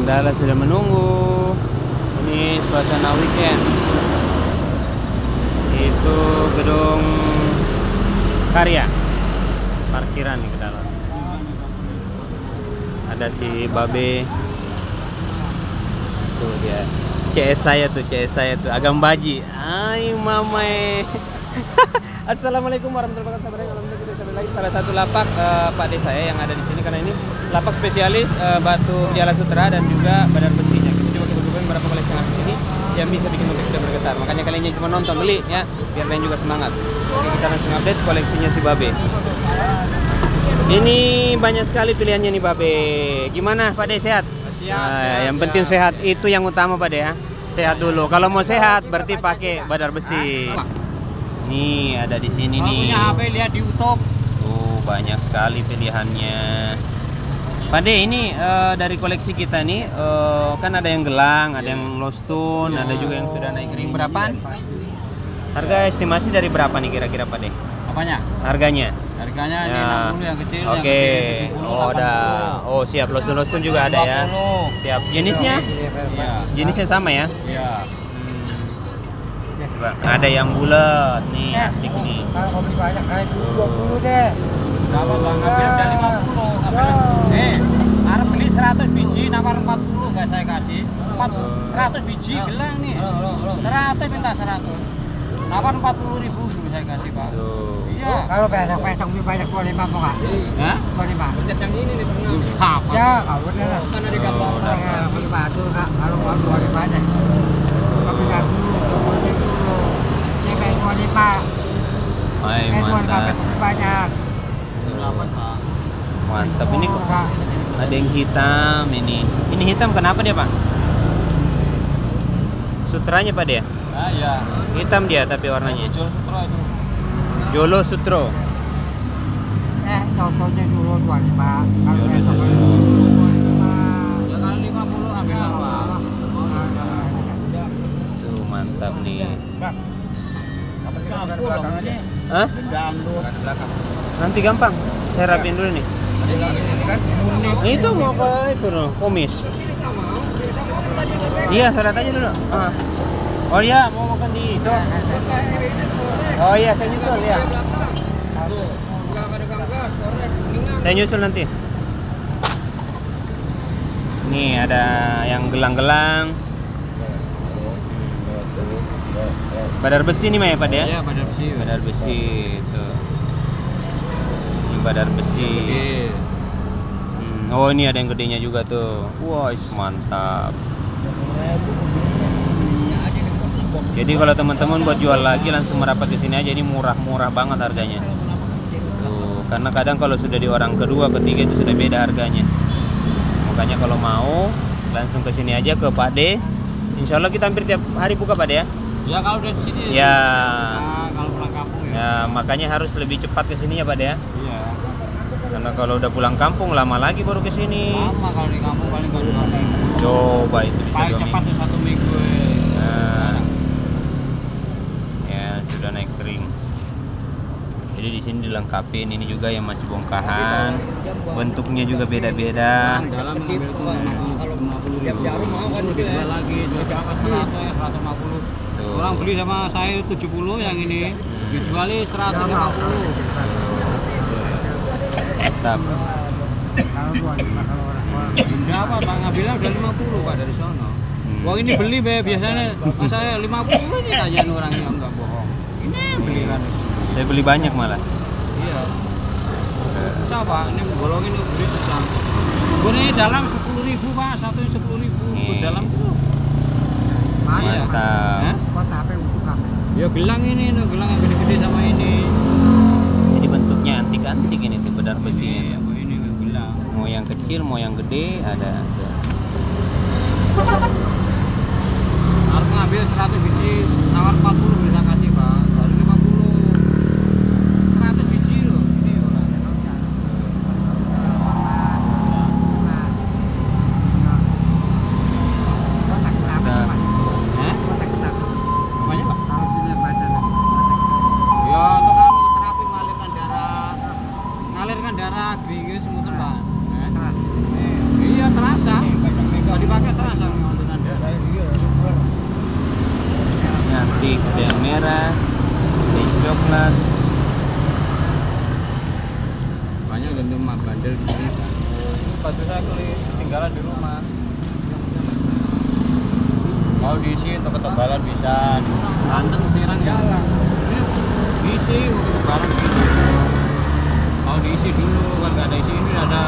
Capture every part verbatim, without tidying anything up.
pengendara sudah menunggu. Ini suasana weekend. Itu gedung Karya, parkiran nih ke dalam. Ada si Babe. Tuh dia. C S saya tuh, C S saya tuh agam baji. Ay mamai. Assalamualaikum warahmatullahi wabarakatuh. Alhamdulillah lagi salah satu lapak uh, Pak De saya yang ada di sini, karena ini lapak spesialis uh, batu Piala Sutra dan juga badar besinya. Kita coba coba beberapa koleksi yang di sini yang bisa bikin motor kita bergetar. Makanya kalian yang cuma nonton beli ya, biar kalian juga semangat. Oke, kita langsung update koleksinya si Babe. Ini banyak sekali pilihannya nih Babe. Gimana Pak De, sehat? Siap, Nah, siap, yang penting siap. sehat, itu yang utama Pak De ya. Sehat dulu. Kalau mau sehat berarti pakai badar besi. Nih ada di sini Kalau nih. punya H P lihat di YouTube. Tuh banyak sekali pilihannya. Pak De, ini uh, dari koleksi kita nih uh, kan ada yang gelang, ada yang low stone, ada juga yang sudah naik ring. Berapaan? Harga estimasi dari berapa nih kira-kira Pak De? Apanya? Harganya? Harganya ini Ya. enam puluh yang kecil. Oke. Yang gede tujuh puluh, Oh ada. Oh siap, low stone low stone juga ada ya. dua puluh. Siap. Jenisnya? Iya. Jenisnya sama ya? Iya. Coba. Ada yang bulat nih, antik nih. Kalau kopi banyak kayak dua puluh deh. Berapa Bang? Ngambil udah lima puluh. Ngambil. Eh, harus beli seratus biji, nawar empat puluh enggak saya kasih. empat seratus biji gelang nih. seratus minta seratus. Nawar empat puluh ribu dulu saya kasih, Pak. Tuh. Iya. Kalau besok besok lebih banyak dua puluh lima mau nggak? Hah? dua puluh lima. Yang ini nih pernah. Apa? Ya, kalau bener lah. Kan ada gambar. dua puluh lima tuh Kak. Kalau mau dua puluh lima aja. Kopi nggak dulu, dua puluh lima dulu. Ini kayak dua puluh lima. Ay, Kayak dua puluh lima mantap. besok banyak. Mantap. Ini kok Kak. ada yang hitam ini. Ini hitam kenapa dia, Pak? Sutranya Pak dia? Ah, iya. Hitam dia tapi warnanya. Jual sutro itu. Jolo Sutro. Eh, contohnya dulu dua puluh lima. Kalau Dulu besok dulu. dua puluh lima. Ya kalau lima puluh ambil apa? Tuh mantap nih. Campur dong ini. Hah? Dendam tuh. Di belakang. Nanti gampang. Saya rapin dulu nih. Ini kan murni. Itu mau ke itu loh, komis. Iya, surat aja dulu. Ah. Oh iya, mau makan di itu. Oh iya, saya nyusul ya. Saya nyusul nanti. Nih ada yang gelang-gelang. Badar besi nih Maya Pak ya? Iya, badar besi. Badar besi itu. Ini badar besi. Hmm, oh ini ada yang gedenya juga tuh. Wah, is mantap. Jadi kalau teman-teman buat jual lagi langsung merapat ke sini aja, ini murah-murah banget harganya. Tuh, karena kadang kalau sudah di orang kedua, ketiga itu sudah beda harganya. Makanya kalau mau langsung ke sini aja ke Pak De. Insya Allah kita hampir tiap hari buka Pak De ya. Ya kalau udah di sini. Ya. Nah, kalau pulang kampung ya. Ya, makanya harus lebih cepat ke sini ya Pak De ya. Iya. Karena kalau udah pulang kampung lama lagi baru ke sini. Lama kalau di kampung paling kalau dua minggu. Coba itu bisa Paling dua cepat minggu. tuh satu minggu. Nah, ya sudah naik kering. Jadi di sini dilengkapi ini juga yang masih bongkahan. Bentuknya juga beda-beda. Dalam mengambil itu lima puluh ribu. Jarum mau kan jual lagi, jual berapa seratus ya seratus lima puluh. Tuh. Orang beli sama saya tujuh puluh yang ini, Hmm. dijualnya seratus lima puluh. Mantap. Kalau dua puluh lima kalau orang-orang. Berapa Bang? Ngambilnya udah lima puluh Pak dari sono. Hmm. Wah ini beli be biasanya mas saya lima puluh nih tanyain orangnya enggak bohong. Ini beli kan. Saya beli banyak malah. Iya. Susah Pak, ini bolongin beli susah. Ini dalam sepuluh ribu Pak, satunya sepuluh ribu. Nih. Dalam tuh. Mantap. Hah? Kota apa untuk apa? Ya gelang ini, no, gelang yang gede-gede sama ini. Jadi bentuknya antik-antik ini tuh badar besinya. Ini, tuh. ini gelang. Mau yang kecil, mau yang gede ada. Tuh. Harus ngambil seratus biji, nawar empat puluh bisa kasih Pak. Baru lima puluh. seratus biji loh. Ini orang. Kotak kenapa Nah. Pak? Hah? Kotak kenapa? Apanya Pak? Kalau punya badan. Ya untuk kan terapi mengalirkan darah. Mengalirkan darah, geringan semutan Pak. Eh? Iya terasa. Kalau dipakai Ada yang merah, ada yang coklat. Banyak gendum bandel di sini kan. Sepatu saya ketinggalan di rumah. Mau diisi untuk ketebalan bisa. Ganteng sekarang jalan. Diisi untuk ketebalan gitu. Mau diisi dulu kan nggak ada isi ini ada.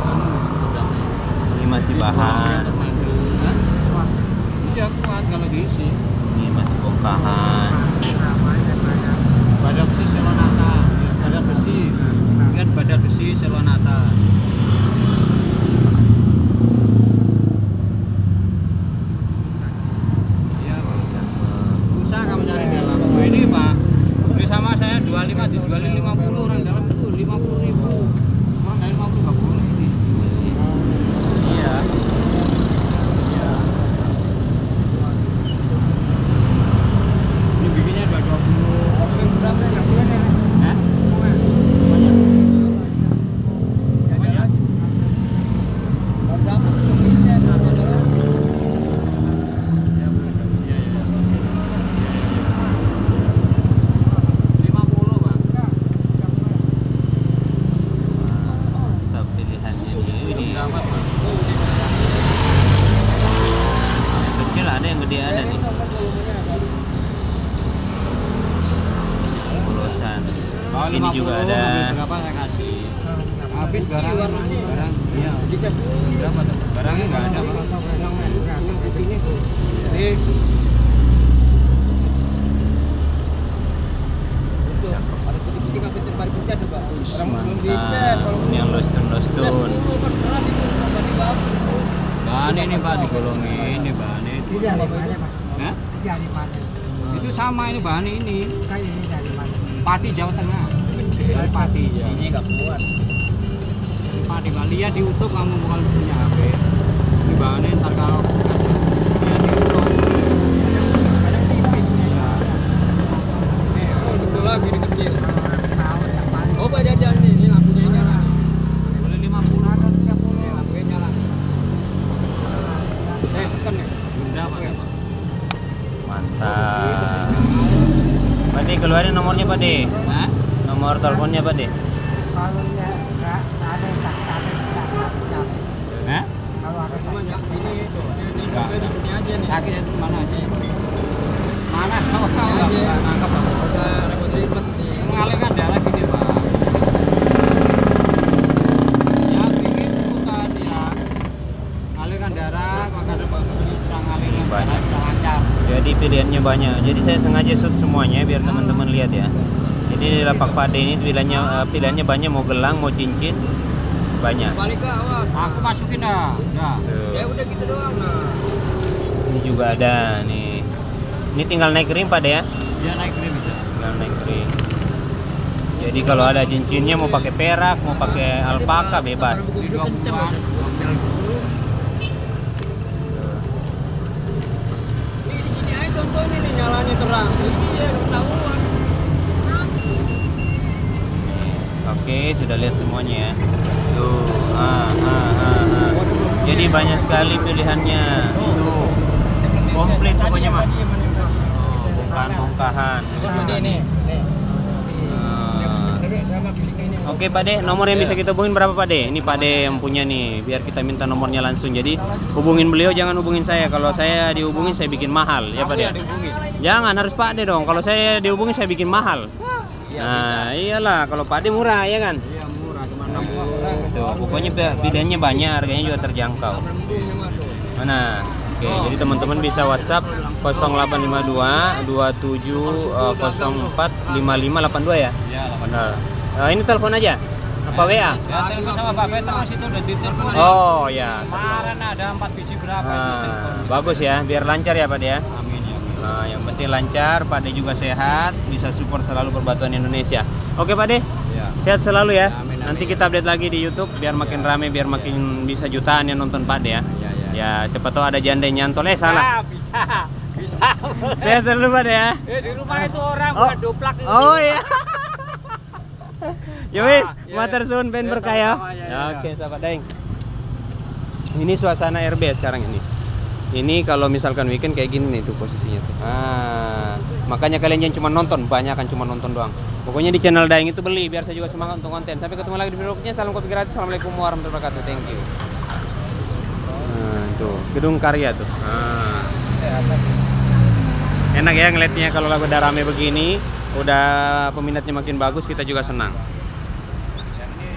Ini masih bahan. Hah? Iya kuat kalau diisi. Ini masih bongkahan. Badan besi selonata, badan besi, kan badan besi selonata. Iya Pak. Susah kamu cari dalam. Oh, ini Pak, beli sama saya dua puluh lima dijualin lima puluh, orang dalam itu lima puluh ribu. Orang dari lima puluh nggak boleh ini. Iya. Ini bikinnya dua dua puluh. Hah? lima puluh Pak. Mantap pilihannya nih. Ini Dapat Pak. yang kecil ada, yang gede ada nih. Polosan. Kalau Sini juga ada. Berapa saya kasih? Habis barang barang iya. Berapa tuh? Barangnya nggak ada Pak. Jadi Mantap. Ini yang lostun-lostun. bahan ini Pak digolongin, ini bahan itu. Ini dari mana, Pak? Hah? Ini dari mana? Itu sama ini bahan ini. Kayak ini dari mana? Pati Jawa Tengah. Dari Pati. Ya. Ini nggak kuat. Dari Pati Pak. Lihat di YouTube kamu bukan punya H P. Ini bahannya ntar kalau kasih lihat di YouTube. Kadang tipis nih. Ya. Oh, betul lagi ini kecil. Tahu apa? Oh, Pak jajan nih, ini lampunya nyala. Boleh lima puluh. Ada tiga puluh. Ini lampunya nyala. Eh, tekan ya. Bunda Pak. Mantap. Pak De, keluarin nomornya Pak De. Hah? Nomor teleponnya Pak De. Kalau ya nggak ada yang tak ada yang tak ada. Hah? Kalau ada yang ini itu, ini Enggak. di sini aja nih. Sakit itu mana aja? Mana tahu tahu nggak bisa nangkap Pak. Udah repot-repot nih. Mengalirkan darah gini Pak. Ya bikin ikutan ya. Alirkan darah, maka ada serang alirkan darah bisa lancar. Jadi pilihannya banyak. Jadi saya sengaja shoot semuanya biar teman-teman lihat ya. Jadi di lapak Pak De ini pilihannya eh, pilihannya banyak, mau gelang, mau cincin, banyak. Balik ke awas. Aku masukin dah, dah. Ya Tuh. udah gitu doang. Nah. Ini juga ada nih. Ini tinggal naik ring Pak De ya. Dia naik krim bisa. Tinggal naik ring. Jadi kalau ada cincinnya mau pakai perak, mau pakai alpaka bebas. Di dua puluhan. Ini di sini aja contohnya nih nyalanya terang. Iya, ketahuan. Oke, sudah lihat semuanya ya. Tuh, ah, ah, ah, ah. Jadi banyak sekali pilihannya. Tuh, komplit pokoknya mah. Oh, bongkahan-bongkahan. Ini nih. Ah. Sama pilihnya ini. Oke Pak De, nomor yang bisa kita hubungin berapa Pak De? Ini Pak De yang punya nih, biar kita minta nomornya langsung. Jadi hubungin beliau, jangan hubungin saya. Kalau saya dihubungin saya bikin mahal, ya Pak De. Jangan, harus Pak De dong. Kalau saya dihubungin saya bikin mahal. Nah, iyalah, kalau Pak De murah ya kan? Iya murah, cuma enam puluh. Tuh, pokoknya pilihannya banyak, harganya juga terjangkau. Mana? Oke, jadi teman-teman bisa WhatsApp nol delapan lima dua dua tujuh nol empat lima lima delapan dua ya? Iya, Benar. Eh, ini telepon aja. Apa W A? Ya telepon sama Pak Petrus itu udah ditelepon. Oh ya. Kemarin ada empat biji berapa itu Nah, telepon. bagus ya, biar lancar ya Pak De ya. Amin ya. Amin. Nah, yang penting lancar, Pak De juga sehat, bisa support selalu Perbatuan Indonesia. Oke Pak De, Iya. sehat selalu ya. Amin, amin. Nanti kita update lagi di YouTube biar makin rame, biar makin bisa jutaan yang nonton Pak De ya. Iya, iya. Ya, siapa tahu ada janda yang nyantol. Eh salah. Ah, bisa. Bisa. Sehat selalu Pak De ya. Eh di rumah itu orang Oh. bukan doplak itu. Oh iya. Ya wis, Ah, iya, matur iya. suwun ben Ya, berkah ya. sama-sama, ya, Ya, ya. Oke, sahabat Daeng. Ini suasana R B sekarang ini. Ini kalau misalkan weekend kayak gini nih tuh posisinya tuh. Ah, makanya kalian jangan cuma nonton, banyak kan cuma nonton doang. Pokoknya di channel Daeng itu beli biar saya juga semangat untuk konten. Sampai ketemu lagi di video berikutnya. Salam kopi gratis. Assalamualaikum warahmatullahi wabarakatuh. Thank you. Nah, tuh Gedung Karya tuh. Ah. Enak ya ngeliatnya kalau udah rame begini, udah peminatnya makin bagus, kita juga senang.